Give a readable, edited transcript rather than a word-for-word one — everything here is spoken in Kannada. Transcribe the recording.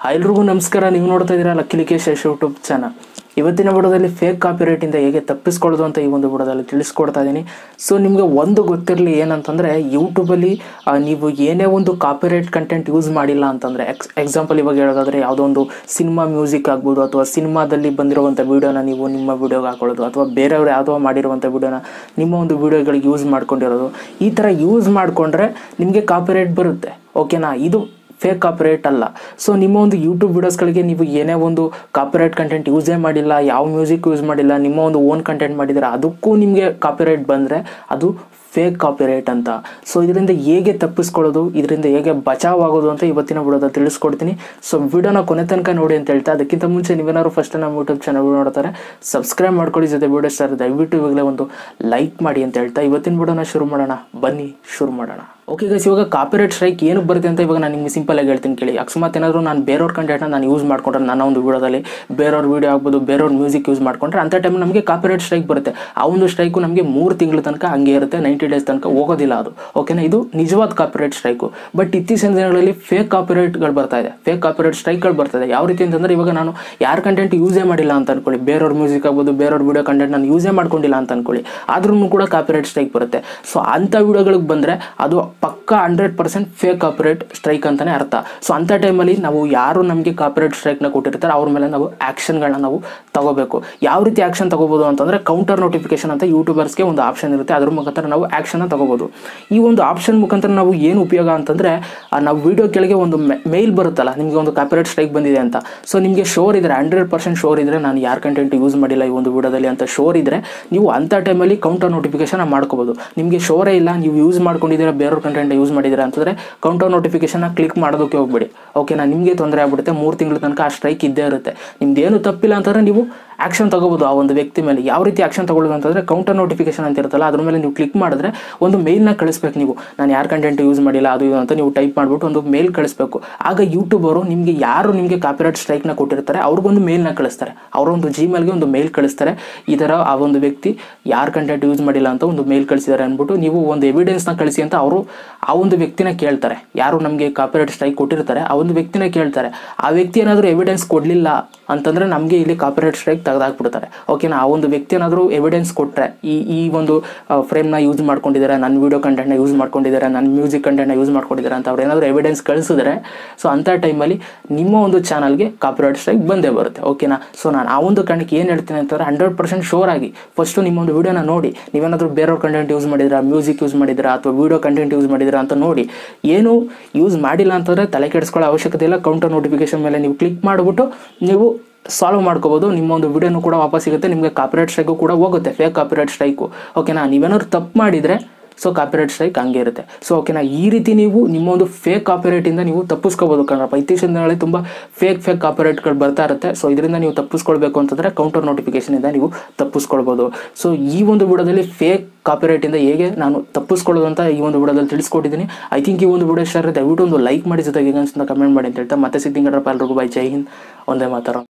ಎಲ್ರಿಗೂ ನಮಸ್ಕಾರ. ನೀವು ನೋಡ್ತಾ ಇದ್ದೀರಾ ಲಕ್ಕೇಶ್ ಯಶ್ ಯೂಟ್ಯೂಬ್ ಚಾನಲ್. ಇವತ್ತಿನ ವಿಡಿಯೋದಲ್ಲಿ ಫೇಕ್ ಕಾಪಿರೈಟಿಂದ ಹೇಗೆ ತಪ್ಪಿಸ್ಕೊಳ್ಳೋದು ಅಂತ ಈ ಒಂದು ವಿಡಿಯೋದಲ್ಲಿ ತಿಳಿಸ್ಕೊಡ್ತಾ ಇದ್ದೀನಿ. ಸೊ ನಿಮಗೆ ಒಂದು ಗೊತ್ತಿರಲಿ ಏನಂತಂದರೆ, ಯೂಟ್ಯೂಬಲ್ಲಿ ನೀವು ಏನೇ ಒಂದು ಕಾಪಿರೈಟ್ ಕಂಟೆಂಟ್ ಯೂಸ್ ಮಾಡಿಲ್ಲ ಅಂತಂದರೆ, ಎಕ್ಸಾಂಪಲ್ ಇವಾಗ ಹೇಳೋದಾದರೆ ಯಾವುದೋ ಒಂದು ಸಿನಿಮಾ ಮ್ಯೂಸಿಕ್ ಆಗ್ಬೋದು, ಅಥವಾ ಸಿನಿಮಾದಲ್ಲಿ ಬಂದಿರುವಂಥ ವೀಡಿಯೋನ ನೀವು ನಿಮ್ಮ ವೀಡಿಯೋಗೆ ಹಾಕೊಳ್ಳೋದು, ಅಥವಾ ಬೇರೆಯವರು ಯಾವುದೋ ಮಾಡಿರುವಂಥ ವೀಡಿಯೋನ ನಿಮ್ಮ ಒಂದು ವೀಡಿಯೋಗಳಿಗೆ ಯೂಸ್ ಮಾಡ್ಕೊಂಡಿರೋದು, ಈ ಥರ ಯೂಸ್ ಮಾಡಿಕೊಂಡ್ರೆ ನಿಮಗೆ ಕಾಪಿರೈಟ್ ಬರುತ್ತೆ. ಓಕೆನಾ? ಇದು ಫೇಕ್ ಕಾಪಿರೈಟ್ ಅಲ್ಲ. ಸೊ ನಿಮ್ಮ ಒಂದು ಯೂಟ್ಯೂಬ್ ವೀಡಿಯೋಸ್ಗಳಿಗೆ ನೀವು ಏನೇ ಒಂದು ಕಾಪಿರೈಟ್ ಕಂಟೆಂಟ್ ಯೂಸೇ ಮಾಡಿಲ್ಲ, ಯಾವ ಮ್ಯೂಸಿಕ್ ಯೂಸ್ ಮಾಡಿಲ್ಲ, ನಿಮ್ಮ ಒಂದು ಓನ್ ಕಂಟೆಂಟ್ ಮಾಡಿದರೆ ಅದಕ್ಕೂ ನಿಮಗೆ ಕಾಪಿರೈಟ್ ಬಂದರೆ ಅದು ಫೇಕ್ ಕಾಪಿರೈಟ್ ಅಂತ. ಸೊ ಇದರಿಂದ ಹೇಗೆ ತಪ್ಪಿಸ್ಕೊಳ್ಳೋದು, ಇದರಿಂದ ಹೇಗೆ ಬಚಾವಾಗೋದು ಅಂತ ಇವತ್ತಿನ ವಿಡಿಯೋದಲ್ಲಿ ತಿಳಿಸ್ಕೊಡ್ತೀನಿ. ಸೊ ವಿಡಿಯೋನ ಕೊನೆ ತನಕ ನೋಡಿ ಅಂತ ಹೇಳ್ತಾ, ಅದಕ್ಕಿಂತ ಮುಂಚೆ ನೀವೇನಾದ್ರು ಫಸ್ಟ್ ನಮ್ಮ ಯೂಟ್ಯೂಬ್ ಚಾನಲ್ ನೋಡ್ತಾರೆ ಸಬ್ಸ್ಕ್ರೈಬ್ ಮಾಡ್ಕೊಳ್ಳಿ, ಜೊತೆ ವಿಡಿಯೋ ಸರ್ ದಯವಿಟ್ಟು ಇವಾಗಲೇ ಒಂದು ಲೈಕ್ ಮಾಡಿ ಅಂತ ಹೇಳ್ತಾ ಇವತ್ತಿನ ವಿಡಿಯೋನ ಶುರು ಮಾಡೋಣ. ಬನ್ನಿ ಶುರು ಮಾಡೋಣ. ಓಕೆ ಗೈಸ್, ಇವಾಗ ಕಾಪಿರೈಟ್ ಸ್ಟ್ರೈಕ್ ಏನು ಬರುತ್ತೆ ಅಂತ ಇವಾಗ ನಾನು ನಿಮಗೆ ಸಿಂಪಲ್ ಆಗಿ ಹೇಳ್ತೀನಿ ಕೇಳಿ. ಅಕಸ್ಮಾತ್ ಏನಾದರೂ ನಾನು ಬೇರೆಯವ್ರ ಕಂಟೆಂಟ್ನ ನಾನು ಯೂಸ್ ಮಾಡ್ಕೊಂಡ್ರೆ, ನನ್ನ ಒಂದು ವಿಡಿಯೋದಲ್ಲಿ ಬೇರೆಯವ್ರ ವಿಡಿಯೋ ಆಗ್ಬೋದು, ಬೇರೆಯವ್ರ ಮ್ಯೂಸಿಕ್ ಯೂಸ್ ಮಾಡ್ಕೊಂಡ್ರೆ ಅಂಥ ಟೈಮ್ ನಮಗೆ ಕಾಪಿರೈಟ್ ಸ್ಟ್ರೈಕ್ ಬರುತ್ತೆ. ಆ ಒಂದು ಸ್ಟ್ರೈಕು ನಮಗೆ 3 ತಿಂಗಳ ತನಕ ಹಂಗೆ ಇರುತ್ತೆ, 90 ಡೇಸ್ ತನಕ ಹೋಗೋದಿಲ್ಲ ಅದು. ಓಕೆನಾ? ಇದು ನಿಜವಾದ ಕಾಪಿರೈಟ್ ಸ್ಟ್ರೈಕು. ಬಟ್ ಇತ್ತೀಚಿನ ದಿನಗಳಲ್ಲಿ ಫೇಕ್ ಕಾಪಿರೈಟ್ಗಳು ಬರ್ತಾ ಇದೆ, ಫೇಕ್ ಕಾಪಿರೈಟ್ ಸ್ಟ್ರೈಕ್ಗಳು ಬರ್ತಾ ಇದೆ. ಯಾವ ರೀತಿ ಅಂತಂದರೆ, ಇವಾಗ ನಾನು ಯಾರ ಕಂಟೆಂಟ್ ಯೂಸೇ ಮಾಡಿಲ್ಲ ಅಂತ ಅನ್ಕೊಳ್ಳಿ, ಬೇರೆಯವ್ರ ಮ್ಯೂಸಿಕ್ ಆಗ್ಬೋದು, ಬೇರೆಯವ್ರ ವಿಡಿಯೋ ಕಂಟೆಂಟ್ ನಾನು ಯೂಸೇ ಮಾಡ್ಕೊಂಡಿಲ್ಲ ಅಂತ ಅನ್ಕೊಳ್ಳಿ, ಆದ್ರೂ ಕೂಡ ಕಾಪಿರೈಟ್ ಸ್ಟ್ರೈಕ್ ಬರುತ್ತೆ. ಸೊ ಅಂಥ ವಿಡಿಯೋಗಳಿಗೆ ಬಂದರೆ ಅದು ಪಕ್ಕಾ 100% ಫೇಕ್ ಕಾಪಿರೈಟ್ ಸ್ಟ್ರೈಕ್ ಅಂತಾನೆ ಅರ್ಥ. ಸೊ ಅಂಥ ಟೈಮಲ್ಲಿ ನಾವು ಯಾರು ನಮಗೆ ಕಾಪಿರೈಟ್ ಸ್ಟ್ರೈಕ್ನ ಕೊಟ್ಟಿರ್ತಾರೆ ಅವ್ರ ಮೇಲೆ ನಾವು ಆ್ಯಕ್ಷನ್ಗಳನ್ನ ನಾವು ತಗೋಬೇಕು. ಯಾವ ರೀತಿ ಆ್ಯಕ್ಷನ್ ತಗೋಬೋದು ಅಂತಂದರೆ, ಕೌಂಟರ್ ನೋಟಿಫಿಕೇಶನ್ ಅಂತ ಯೂಟ್ಯೂಬರ್ಸ್ಗೆ ಒಂದು ಆಪ್ಷನ್ ಇರುತ್ತೆ, ಅದ್ರ ಮುಖಾಂತರ ನಾವು ಆ್ಯಕ್ಷನ್ನ ತಗೋಬೋದು. ಈ ಒಂದು ಆಪ್ಷನ್ ಮುಖಾಂತರ ನಾವು ಏನು ಉಪಯೋಗ ಅಂತಂದರೆ, ನಾವು ವಿಡಿಯೋ ಕೆಳಗೆ ಒಂದು ಮೇಲ್ ಬರುತ್ತಲ್ಲ, ನಿಮಗೆ ಒಂದು ಕಾಪಿರೈಟ್ ಸ್ಟ್ರೈಕ್ ಬಂದಿದೆ ಅಂತ. ಸೊ ನಿಮಗೆ ಶೋರ್ ಇದ್ದರೆ, 100% ಶೋರ್ ಇದ್ದರೆ, ನಾನು ಯಾರ ಕಂಟೆಂಟ್ ಯೂಸ್ ಮಾಡಿಲ್ಲ ಈ ಒಂದು ವಿಡಿಯೋದಲ್ಲಿ ಅಂತ ಶೋರ್ ಇದ್ದರೆ, ನೀವು ಅಂಥ ಟೈಮಲ್ಲಿ ಕೌಂಟರ್ ನೋಟಿಫಿಕೇಶನ್ ಮಾಡ್ಕೋಬೋದು. ನಿಮಗೆ ಶೋರೇ ಇಲ್ಲ, ನೀವು ಯೂಸ್ ಮಾಡ್ಕೊಂಡಿದ್ದೀರಾ, ಬೇರೆಯವ್ರ ಕಂಟೆಂಟ್ ಯೂಸ್ ಮಾಡಿದ್ದೀರಾ ಅಂತಂದರೆ ಕೌಂಟರ್ ನೋಟಿಫಿಕೇಶನ್ ಕ್ಲಿಕ್ ಮಾಡೋದಕ್ಕೆ ಹೋಗ್ಬೇಡಿ. ಓಕೆನಾ? ನಿಮಗೆ ತೊಂದರೆ ಆಗ್ಬಿಡುತ್ತೆ. 3 ತಿಂಗಳ ತನಕ ಆ ಸ್ಟ್ರೈಕ್ ಇದ್ದೇ ಇರುತ್ತೆ. ನಿಮ್ದೇನು ತಪ್ಪಿಲ್ಲ ಅಂತಂದರೆ ನೀವು ಆ್ಯಕ್ಷನ್ ತಗೋಬೋದು ಆ ಒಂದು ವ್ಯಕ್ತಿ ಮೇಲೆ. ಯಾವ ರೀತಿ ಆ್ಯಕ್ಷನ್ ತಗೊಳ್ಳೋದು ಅಂತಂದರೆ, ಕೌಂಟರ್ ನೋಟಿಫಿಕೇಶನ್ ಅಂತ ಇರುತ್ತಲ್ಲ, ಅದ್ರ ಮೇಲೆ ನೀವು ಕ್ಲಿಕ್ ಮಾಡಿದ್ರೆ ಒಂದು ಮೇಲ್ನ ಕಳಿಸ್ಬೇಕು. ನೀವು ನಾನು ಯಾರ ಕಂಟೆಂಟ್ ಯೂಸ್ ಮಾಡಿಲ್ಲ ಅದು ಇದು ಅಂತ ನೀವು ಟೈಪ್ ಮಾಡಿಬಿಟ್ಟು ಒಂದು ಮೇಲ್ ಕಳಿಸ್ಬೇಕು. ಆಗ ಯೂಟ್ಯೂಬರು ನಿಮಗೆ ಯಾರು ನಿಮಗೆ ಕಾಪಿರೈಟ್ ಸ್ಟ್ರೈಕ್ನ ಕೊಟ್ಟಿರ್ತಾರೆ ಅವ್ರಿಗೊಂದು ಮೇಲ್ನ ಕಳಿಸ್ತಾರೆ, ಅವರೊಂದು ಜಿಮೇಲ್ಗೆ ಒಂದು ಮೇಲ್ ಕಳಿಸ್ತಾರೆ, ಈ ಥರ ಆ ಒಂದು ವ್ಯಕ್ತಿ ಯಾರ ಕಂಟೆಂಟ್ ಯೂಸ್ ಮಾಡಿಲ್ಲ ಅಂತ ಒಂದು ಮೇಲ್ ಕಳಿಸಿದ್ದಾರೆ ಅಂದ್ಬಿಟ್ಟು ನೀವು ಒಂದು ಎವಿಡೆನ್ಸ್ನ ಕಳಿಸಿ ಅಂತ ಅವರು ಆ ಒಂದು ವ್ಯಕ್ತಿನ ಕೇಳ್ತಾರೆ. ಯಾರು ನಮಗೆ ಕಾಪಿರೈಟ್ ಸ್ಟ್ರೈಕ್ ಕೊಟ್ಟಿರ್ತಾರೆ ಆ ಒಂದು ವ್ಯಕ್ತಿನ ಕೇಳ್ತಾರೆ. ಆ ವ್ಯಕ್ತಿ ಏನಾದರೂ ಎವಿಡೆನ್ಸ್ ಕೊಡಲಿಲ್ಲ ಅಂತಂದರೆ ನಮಗೆ ಇಲ್ಲಿ ಕಾಪಿರೈಟ್ ಸ್ಟ್ರೈಕ್ ತೆಗೆದಾಕ್ಬಿಡ್ತಾರೆ. ಓಕೆನಾ? ಆ ಒಂದು ವ್ಯಕ್ತಿ ಏನಾದರೂ ಎವಿಡೆನ್ಸ್ ಕೊಟ್ಟರೆ, ಈ ಒಂದು ಫ್ರೇಮ್ನ ಯೂಸ್ ಮಾಡ್ಕೊಂಡಿದ್ದಾರೆ, ನನ್ನ ವೀಡಿಯೋ ಕಂಟೆಂಟ್ನ ಯೂಸ್ ಮಾಡ್ಕೊಂಡಿದ್ದಾರೆ, ನನ್ನ ಮ್ಯೂಸಿಕ್ ಕಂಟೆಂಟ್ನ ಯೂಸ್ ಮಾಡ್ಕೊಂಡಿದ್ದಾರೆ ಅಂತ ಅವ್ರು ಏನಾದರೂ ಎವಿಡೆನ್ಸ್ ಕಳಿಸಿದ್ರೆ, ಸೊ ಅಂಥ ಟೈಮಲ್ಲಿ ನಿಮ್ಮ ಒಂದು ಚಾನಲ್ಗೆ ಕಾಪಿರೈಟ್ ಸ್ಟ್ರೈಕ್ ಬಂದೇ ಬರುತ್ತೆ. ಓಕೆನಾ? ಸೊ ನಾನು ಆ ಒಂದು ಕಾರಣಕ್ಕೆ ಏನು ಹೇಳ್ತೀನಿ ಅಂತಂದರೆ, 100% ಶೋರ್ ಆಗಿ ಫಸ್ಟು ನಿಮ್ಮ ಒಂದು ವೀಡಿಯೋನ ನೋಡಿ. ನೀವೇನಾದರೂ ಬೇರೆಯವ್ರ ಕಂಟೆಂಟ್ ಯೂಸ್ ಮಾಡಿದ್ದೀರಾ, ಮ್ಯೂಸಿಕ್ ಯೂಸ್ ಮಾಡಿದ್ದೀರಾ, ಅಥವಾ ವೀಡಿಯೋ ಕಂಟೆಂಟ್ ಯೂಸ್ ಮಾಡಿದ್ದೀರಾ ಅಂತ ನೋಡಿ. ಏನು ಯೂಸ್ ಮಾಡಿಲ್ಲ ಅಂತಂದರೆ ತಲೆ ಕೆಡಿಸ್ಕೊಳ್ಳೋ ಅವಶ್ಯಕತೆ ಇಲ್ಲ. ಕೌಂಟರ್ ನೋಟಿಫಿಕೇಶನ್ ಮೇಲೆ ನೀವು ಕ್ಲಿಕ್ ಮಾಡಿಬಿಟ್ಟು ನೀವು ಸಾಲ್ವ್ ಮಾಡ್ಕೋಬೋದು. ನಿಮ್ಮ ಒಂದು ವಿಡಿಯೋನು ಕೂಡ ವಾಪಸ್ ಸಿಗುತ್ತೆ, ನಿಮಗೆ ಕಾಪಿರೈಟ್ ಸ್ಟ್ರೈಕು ಕೂಡ ಹೋಗುತ್ತೆ, ಫೇಕ್ ಕಾಪಿರೈಟ್ ಸ್ಟ್ರೈಕು. ಓಕೆನಾ? ನೀವೇನಾದ್ರು ತಪ್ಪು ಮಾಡಿದರೆ ಸೊ ಕಾಪಿರೈಟ್ ಸ್ಟ್ರೈಕ್ ಹಂಗೆ ಇರುತ್ತೆ. ಸೊ ಓಕೆನಾ? ಈ ರೀತಿ ನೀವು ನಿಮ್ಮ ಒಂದು ಫೇಕ್ ಕಾಪಿರೈಟಿಂದ ನೀವು ತಪ್ಪಿಸ್ಕೋಬೋದು ಕಣಪ್ಪ. ಇತ್ತೀಚಿನ ದಿನಗಳಲ್ಲಿ ತುಂಬ ಫೇಕ್ ಕಾಪಿರೈಟ್ಗಳು ಬರ್ತಾ ಇರುತ್ತೆ. ಸೊ ಇದರಿಂದ ನೀವು ತಪ್ಪಿಸ್ಕೊಳ್ಬೇಕು ಅಂತಂದರೆ ಕೌಂಟರ್ ನೋಟಿಫಿಕೇಶನಿಂದ ನೀವು ತಪ್ಪಿಸ್ಕೊಳ್ಬೋದು. ಸೊ ಈ ಒಂದು ವಿಡಿಯೋದಲ್ಲಿ ಫೇಕ್ ಕಾಪಿರೈಟಿಂದ ಹೇಗೆ ನಾನು ತಪ್ಪಿಸ್ಕೊಳ್ಳೋದು ಅಂತ ಈ ಒಂದು ವಿಡಿಯೋದಲ್ಲಿ ತಿಳಿಸ್ಕೊಟ್ಟಿದ್ದೀನಿ. ಐ ಥಿಂಕ್ ಈ ಒಂದು ವಿಡಿಯೋ ಇಷ್ಟ ಆದರೆ ದಯವಿಟ್ಟು ಒಂದು ಲೈಕ್ ಮಾಡಿ, ಜೊತೆಗೆ ಹೇಗೆ ಅನ್ಸುತ್ತೆ ಕಮೆಂಟ್ ಮಾಡಿ ಅಂತ ಹೇಳ್ತಾ ಮತ್ತೆ ಸಿಗ್ತೀನಿ. ಎಲ್ರಿಗೂ ಬೈ, ಜೈ ಹಿಂದ್, ಒಂದೇ ಮಾತಾಡೋ.